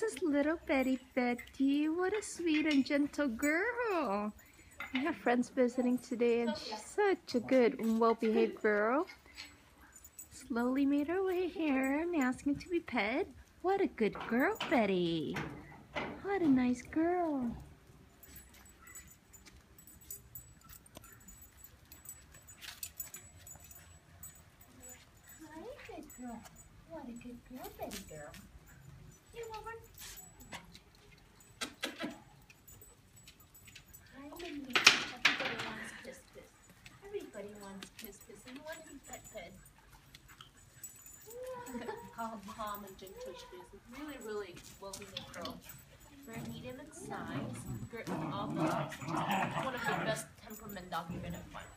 is little Betti. What a sweet and gentle girl. I have friends visiting today and she's such a good and well-behaved girl. Slowly made her way here and asking to be pet. What a good girl, Betti. What a nice girl. Hi, good girl. What a good girl, Betti girl. You over. Hi, Minnie. Everybody wants kiss kiss. Everybody wants kiss kiss. And you want to be pet pet. Calm and gentle she is. Really, really well-behaved girl. Very medium in size. Good all dogs. One of the best temperament dogs you're gonna find.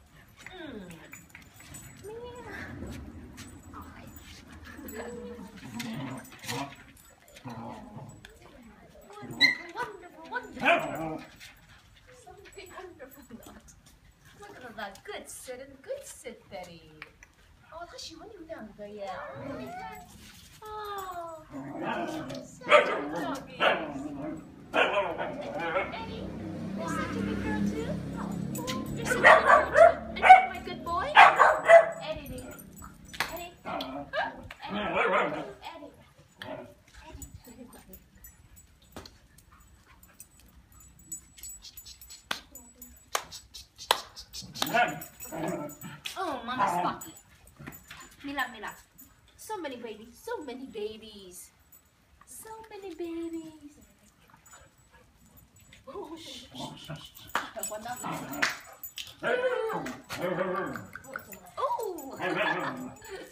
Wonderful. Something wonderful not. Look at that. Good sit and good sit, Betti. 哦，他喜欢你们两个耶！哦，你看，哦，such a doggy. Eddie, you're such a good girl too. You're such a good girl too. And you're my good boy. Eddie, Eddie, Oh, Mama's Bucky. Mila. So many babies. So many babies. Oh, shh. Oh.